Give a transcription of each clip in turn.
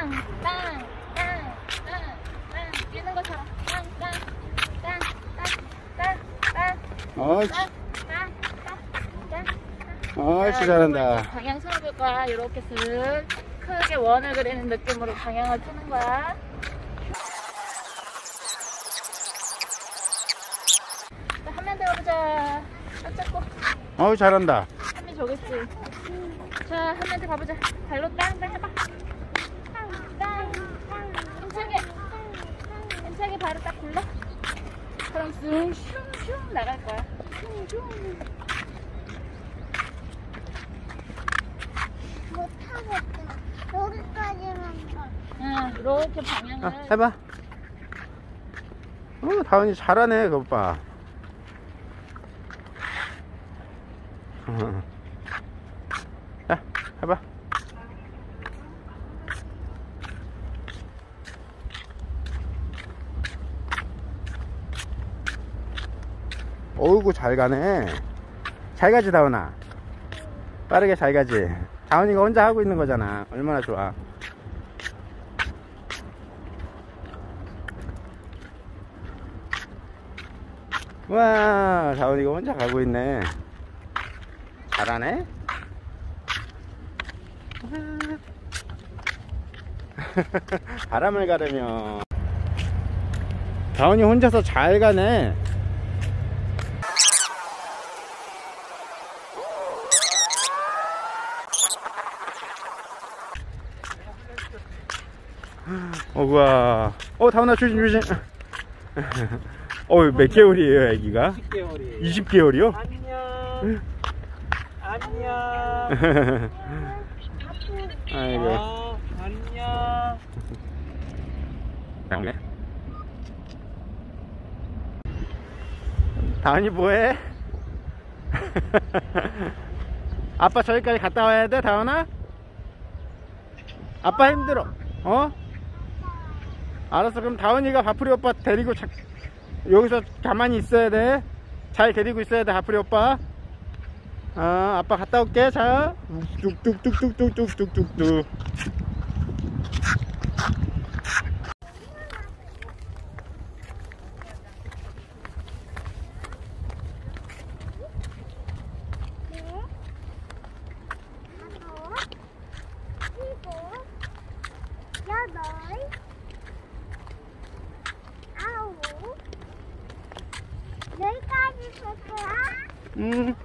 뛰는 것처럼 옳지. 옳지, 잘한다. 방향 틀어볼 거야. 이렇게 슥 크게 원을 그리는 느낌으로 방향을 트는 거야. 한 면 더 가보자. 딱 잡고. 어우, 잘한다. 한 면 저기 있지. 자, 한 면 더 가보자. 발로 땅땅 해봐. 힘차게 발을 딱 굴러. 그럼 슝슝슝 나갈 거야. 슝슝. 못하겠다. 여기까지만 가. 응, 이렇게 방향을. 해봐. 다은이 잘하네, 그거 봐. 자, 해봐. 어이구, 잘 가네. 잘 가지, 다은아. 빠르게 잘 가지. 다은이가 혼자 하고 있는 거잖아. 얼마나 좋아. 와, 다은이가 혼자 가고 있네. 잘하네. 바람을 가르며. 다은이 혼자서 잘 가네. 어구야. 다은아, 조심. 몇 개월이에요, 애기가? 20개월이에요. 20개월이요? 안녕. 안녕. 아이고. 안녕. 그래? 다은이 뭐해? 아빠 저기까지 갔다 와야 돼, 다은아? 아빠 힘들어. 알았어. 그럼 다은이가 바프리 오빠 데리고 여기서 가만히 있어야 돼. 잘 데리고 있어야 돼, 바프리 오빠. 아빠 갔다 올게. 자, 뚝뚝뚝뚝뚝뚝뚝뚝. 여기까지 갈 거야? 네.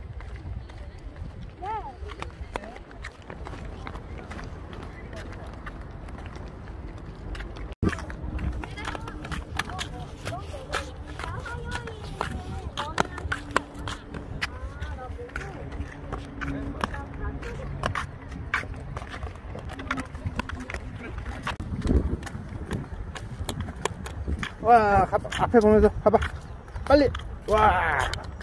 와, 앞에 보면서 봐봐. 빨리. 와.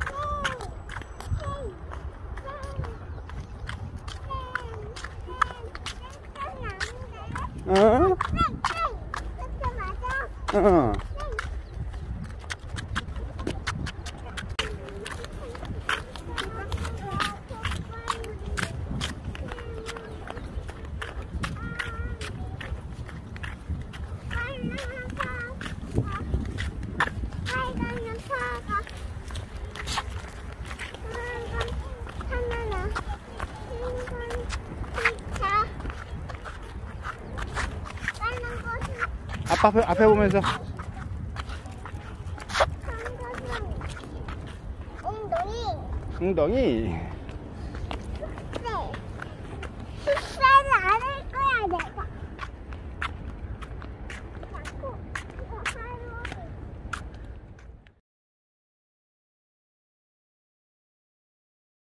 아빠 앞에 보면서. 엉덩이. 엉덩이.